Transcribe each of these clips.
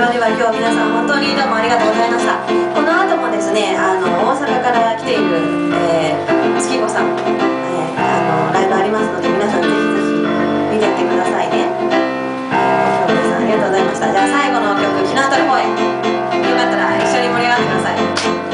では今日皆さん本当にどうもありがとうございました。この後もですね、大阪から来ている、月子さん、ライブありますので、皆さんぜひぜひ見てってくださいね。今日皆さんありがとうございました。じゃあ最後の曲、日の当たる方へ、よかったら一緒に盛り上がってください。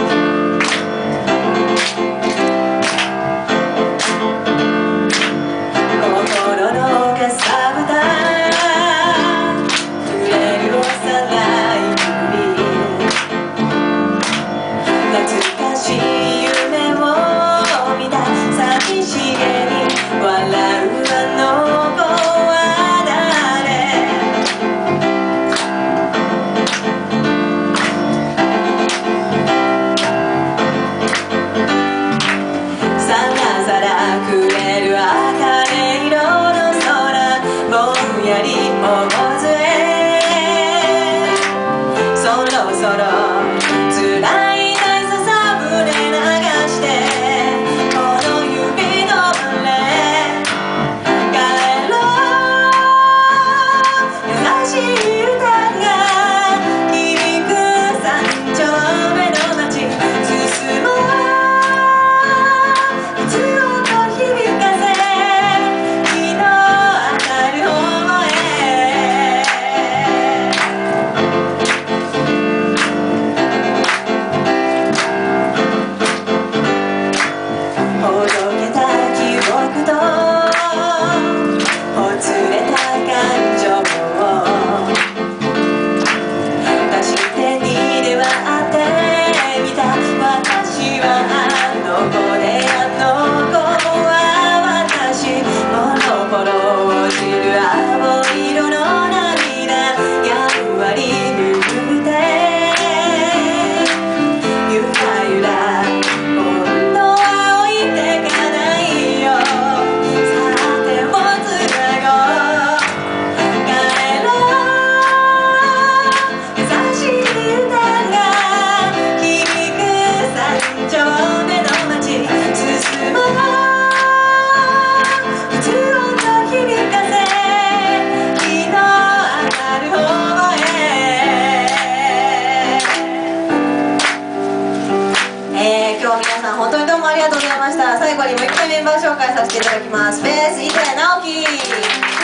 本当にどうもありがとうございました。最後にもう一回メンバー紹介させていただきます。ベース、板谷直樹。